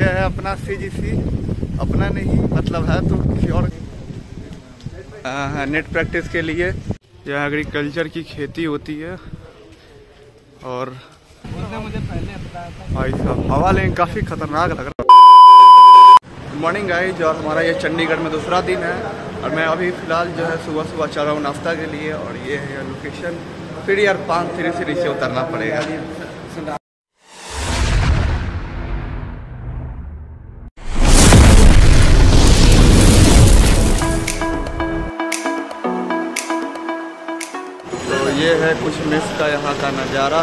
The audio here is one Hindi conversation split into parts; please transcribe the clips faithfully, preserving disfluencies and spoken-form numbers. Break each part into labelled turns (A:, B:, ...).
A: यह है अपना सीजीसी, अपना नहीं मतलब है तो किसी और आ, नेट प्रैक्टिस के लिए। यह एग्रीकल्चर की खेती होती है और मुझे पहले बताया था भाई साहब हवा लेकिन काफ़ी खतरनाक लग रहा है। गुड मॉर्निंग गाइज, और हमारा ये चंडीगढ़ में दूसरा दिन है और मैं अभी फ़िलहाल जो है सुबह सुबह चल रहा हूँ नाश्ता के लिए। और ये है लोकेशन, फिर यार पाँच सीढ़ी से नीचे उतरना पड़ेगा। तो ये है कुछ मेस का यहाँ का नज़ारा।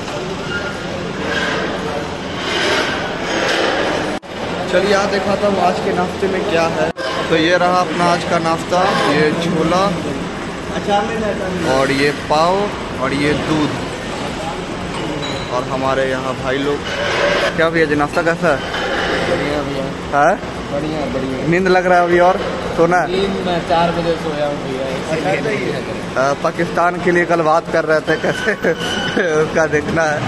A: चलिए यहाँ दिखाता हूँ आज के नाश्ते में क्या है। तो ये रहा अपना आज का नाश्ता, ये छोला और ये पाव और ये दूध। और हमारे यहाँ भाई लोग क्या भैया जी नाश्ता कैसा है?
B: बढ़िया भैया।
A: है
B: बढ़िया बढ़िया।
A: नींद लग रहा है अभी और सोना?
B: नींद मैं चार बजे सोया हूँ भैया।
A: पाकिस्तान के लिए कल बात कर रहे थे कैसे उसका देखना है।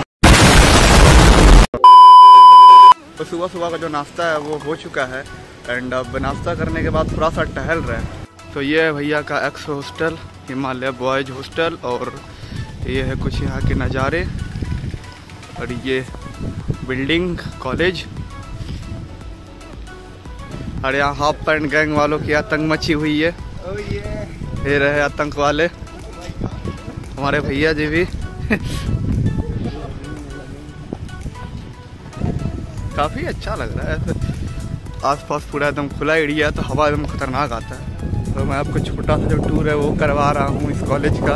A: तो सुबह सुबह का जो नाश्ता है वो हो चुका है एंड अब नाश्ता करने के बाद थोड़ा सा टहल रहे हैं। तो ये है भैया का ex hostel, Himalaya boys hostel. और ये है कुछ यहाँ के नज़ारे और ये बिल्डिंग कॉलेज। और यहाँ हाफ पैंट गैंग वालों की आतंक मची हुई है। ये रहे आतंक वाले हमारे भैया जी भी काफ़ी अच्छा लग रहा है। आसपास पूरा एकदम खुला एरिया है तो हवा एकदम खतरनाक आता है। तो मैं आपको छोटा सा जो टूर है वो करवा रहा हूँ इस कॉलेज का।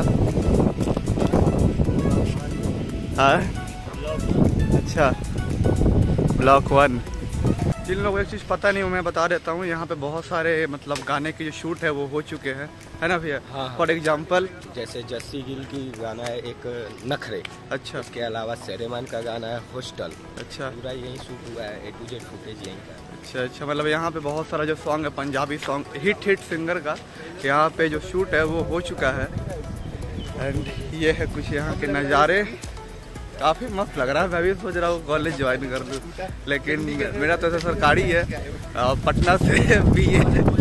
A: हाँ अच्छा, ब्लॉक वन। जिन लोगों को एक चीज़ पता नहीं वो मैं बता देता हूँ, यहाँ पे बहुत सारे मतलब गाने के जो शूट है वो हो चुके हैं, है ना भैया?
B: हाँ,
A: फॉर एग्जाम्पल
B: जैसे जस्सी गिल की गाना है एक नखरे।
A: अच्छा।
B: इसके अलावा शेरेमान का गाना है हॉस्टल।
A: अच्छा।
B: पूरा यही शूट हुआ है, ए टू जेड फुटेज यहीं का।
A: अच्छा अच्छा, मतलब यहाँ पे बहुत सारा जो सॉन्ग है Punjabi song hit hit singer का यहाँ पे जो शूट है वो हो चुका है। एंड ये है कुछ यहाँ के नज़ारे, काफ़ी मस्त लग रहा है। मैं भी सोच रहा हूँ कॉलेज ज्वाइन कर लूँ, लेकिन मेरा तो ऐसा सरकारी है, पटना से भी है।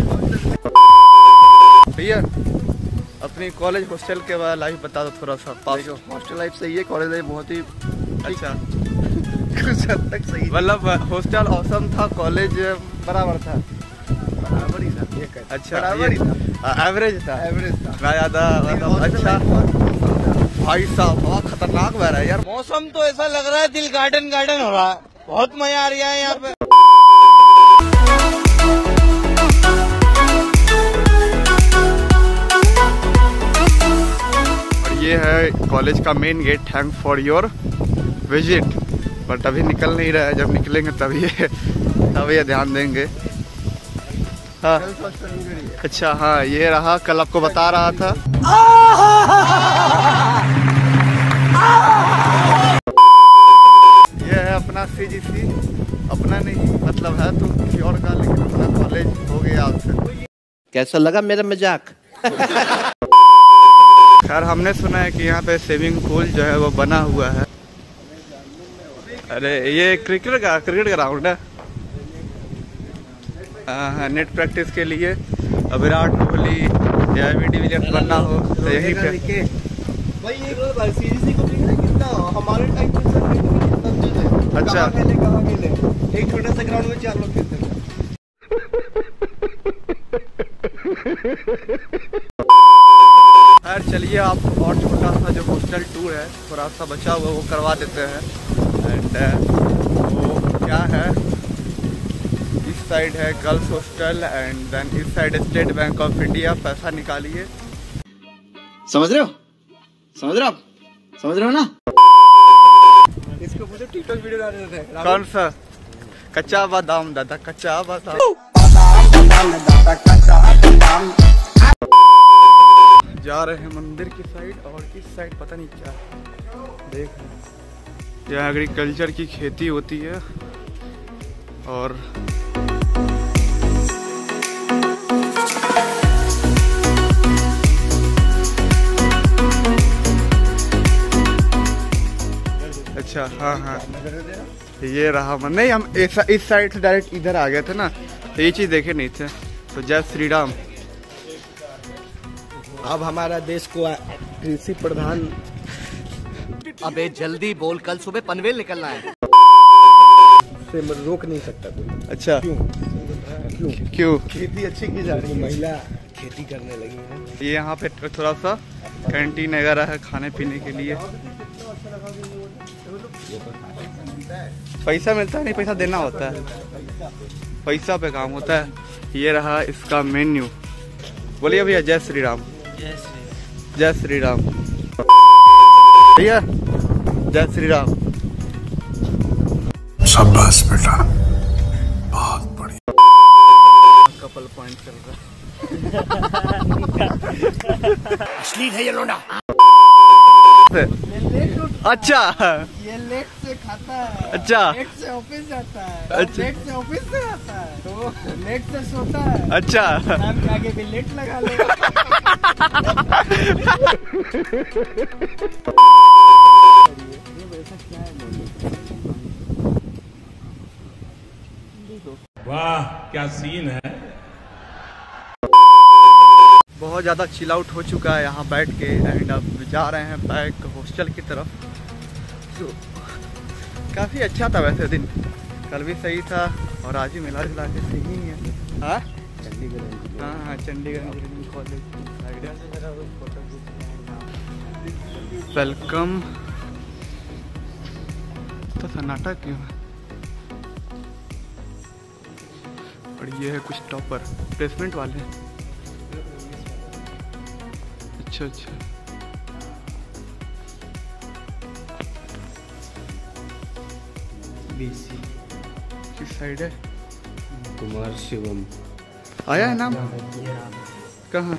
A: भैया अपनी कॉलेज हॉस्टल के बाद लाइफ बता दो थोड़ा सा।
B: हॉस्टल लाइफ सही है, कॉलेज लाइफ बहुत ही
A: अच्छा
B: कुछ हद तक सही।
A: मतलब हॉस्टल औसम था, कॉलेज बराबर था?
B: बराबर ही था।
A: अच्छा,
B: बराबर ही था,
A: एवरेज था।
B: एवरेज था
A: ना ज़्यादा मतलब। अच्छा भाई साहब बहुत खतरनाक बह रहा है यार।
B: मौसम तो ऐसा लग रहा है दिल गार्डन गार्डन हो रहा है, बहुत मजा आ रहा है यहाँ पे।
A: और ये है कॉलेज का main gate. Thank for your visit. But अभी निकल नहीं रहा है, जब निकलेंगे तभी ये तभी ये ध्यान देंगे। हाँ अच्छा, हाँ ये रहा, कल आपको बता रहा था। ये है अपना सीजीसी, अपना नहीं मतलब है तो किसी और का, लेकिन अपना कॉलेज हो गया आपसे।
B: कैसा लगा मेरा मजाक?
A: खैर हमने सुना है कि यहाँ पे स्विमिंग पूल जो है वो बना हुआ है। अरे ये क्रिकेट का क्रिकेट ग्राउंड है, हाँ नेट प्रैक्टिस के लिए। अब विराट कोहली या वी डिविलियर्स बनना हो तो यहीं पे।
B: भाई ये सीरीज को कितना हमारे टाइम पे सब
A: अच्छा
B: खेले कहाँ खेले, एक छोटा सा ग्राउंड में चार लोग खेलते हैं।
A: खैर चलिए आप और छोटा सा जो हॉस्टल टूर है थोड़ा सा बचा हुआ वो करवा देते हैं। एंड वो क्या है, इस साइड है गर्ल्स हॉस्टल एंड देन इस side State Bank of India. पैसा निकालिए।
B: समझ रहे हो समझ रहे हो आप समझ रहे हो ना? इसको मुझे टिकटॉक वीडियो डालने थे।
A: कौन सा? कच्चा बादाम दादा, कच्चा बादाम। जा रहे हैं मंदिर की साइड और इस साइड पता नहीं क्या देख रहे हैं। यहाँ एग्रीकल्चर की खेती होती है और अच्छा हाँ हाँ ये रहा मन नहीं, हम इस, इस साइड से डायरेक्ट इधर आ गए थे ना, तो ये चीज़ देखे नहीं थे। तो जय श्री राम।
C: अब हमारा देश को कृषि प्रधान।
D: अबे जल्दी बोल, कल सुबह पनवेल निकलना है।
C: से रोक नहीं सकता कोई।
A: अच्छा
C: क्यों क्यों
A: क्यों?
C: खेती अच्छी की जा रही है, महिला खेती करने लगी है।
A: ये यहाँ पे थोड़ा सा कैंटीन वगैरह है खाने पीने के लिए। पैसा मिलता है नहीं, पैसा देना होता है, पैसा पे काम होता है। ये रहा इसका मेन्यू। बोलिए भैया जय श्री राम। जय श्री राम भैया, जय श्री राम।
E: शाबाश बेटा, बहुत बढ़िया।
A: कपल पॉइंट चल रहा
D: असली है ये लोना।
A: है। अच्छा
C: ये लेट से खाता है,
A: अच्छा
C: लेट से ऑफिस जाता है,
A: अच्छा।
C: लेट से ऑफिस से आता है, तो लेट से सोता है।
A: अच्छा
C: नाम के आगे भी लेट लगा ले।
E: वाह क्या सीन है।
A: बहुत ज़्यादा चिल आउट हो चुका है यहाँ बैठ के, एंड अब जा रहे हैं बैक हॉस्टल की तरफ। तो काफ़ी अच्छा था वैसे दिन, कल भी सही था और आज भी मिला जुला के सही है। हाँ चंडीगढ़, हाँ हाँ चंडीगढ़ इंजीनियरिंग कॉलेज वेलकम। तो सन्नाटा क्यों है? और ये है कुछ टॉपर प्लेसमेंट वाले। अच्छा अच्छा
C: बीसी
A: किस साइड है?
C: कुमार शिवम
A: आया है नाम? कहाँ?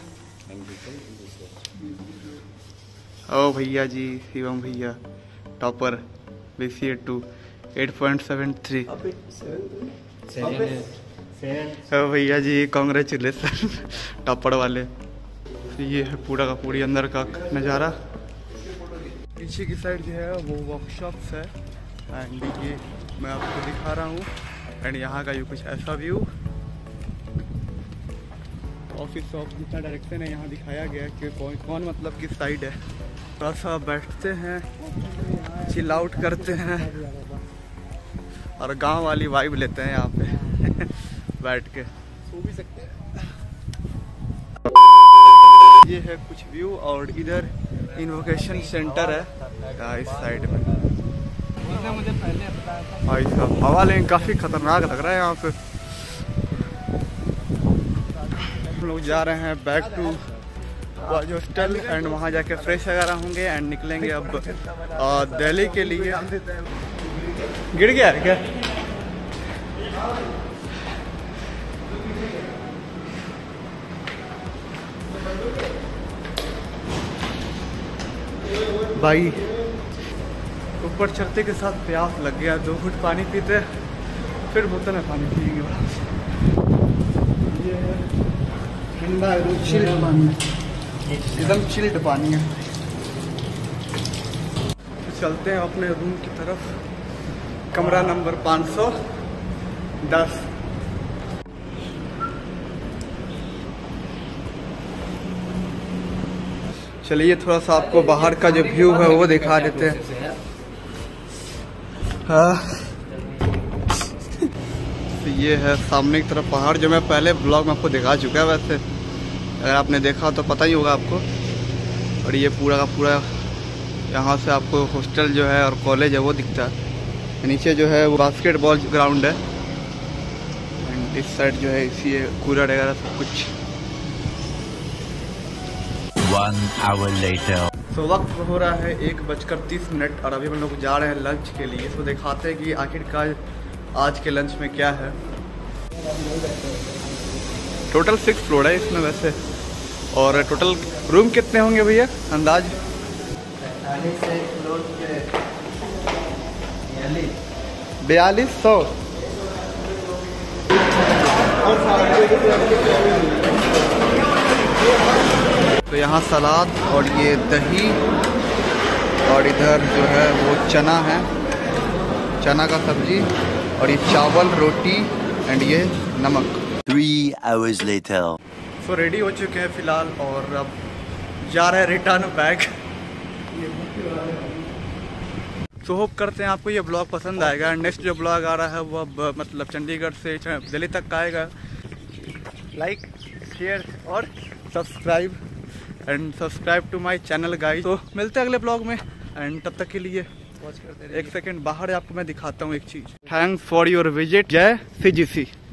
A: ओ भैया जी, शिवम भैया topper B C A two eight point seven three. ओ भैया जी कॉन्ग्रेचुलेसन टॉपर वाले। ये है पूरा का पूरी अंदर का नज़ारा। पीछे की साइड जो है वो वर्कशॉप्स है, एंड ये मैं आपको दिखा रहा हूँ। एंड यहाँ का ये कुछ ऐसा व्यू, ऑफिस ऑफ जितना डायरेक्शन है यहाँ दिखाया गया है कि कौन कौन मतलब किस साइड है। थोड़ा सा बैठते हैं, चिल आउट करते हैं और गांव वाली वाइब लेते हैं यहाँ पे बैठ के।
C: सो भी सकते हैं।
A: ये है कुछ व्यू, और इधर इन्वोकेशन सेंटर है इस साइड में।
C: मुझे पहले बताया था
A: भाई साहब हवा लेकिन काफ़ी खतरनाक लग रहा है यहाँ पे। हम लोग जा रहे हैं बैक टू वाज हॉस्टल, एंड वहाँ जाके फ्रेश वगैरह होंगे एंड निकलेंगे अब दिल्ली के लिए। गिर गया है क्या? भाई ऊपर चढ़ते के साथ प्यास लग गया, दो घुट पानी पीते फिर बोतल में पानी पिएंगे। ये है ठंडा चिल्ड पानी, एकदम चिल्ड पानी है। तो चलते हैं अपने रूम की तरफ, कमरा नंबर पाँच सौ दस। चलिए थोड़ा सा आपको बाहर का जो व्यू है वो दिखा देते हैं। हाँ तो ये है सामने की तरफ पहाड़, जो मैं पहले ब्लॉग में आपको दिखा चुका है वैसे, अगर आपने देखा तो पता ही होगा आपको। और ये पूरा का पूरा यहाँ से आपको हॉस्टल जो है और कॉलेज है वो दिखता है। नीचे जो है वो बास्केटबॉल ग्राउंड है, एंड इस साइड जो है इसी कूलर वगैरह सब कुछ।
D: One hour later.
A: तो वक्त हो रहा है एक बजकर तीस मिनट और अभी हम लोग जा रहे हैं लंच के लिए। तो दिखाते हैं कि आखिरकार आज के लंच में क्या है। टोटल सिक्स फ्लोर है इसमें वैसे, और टोटल रूम कितने होंगे भैया अंदाज? बयालीस सौ। तो यहाँ सलाद और ये दही और इधर जो है वो चना है। चना का सब्जी और ये चावल रोटी एंड ये नमक।
F: Three hours later.
A: So ready हो चुके हैं फ़िलहाल और अब जा रहे हैं रिटर्न बैक। सो होप करते हैं आपको ये ब्लॉग पसंद आएगा। नेक्स्ट जो ब्लॉग आ रहा है वो अब मतलब चंडीगढ़ से दिल्ली तक का आएगा। लाइक शेयर और subscribe and subscribe to my channel guys. तो मिलते हैं अगले ब्लॉग में एंड तब तक के लिए एक सेकंड बाहर आपको मैं दिखाता हूँ एक चीज़। Thanks for your visit. जय सी जी सी।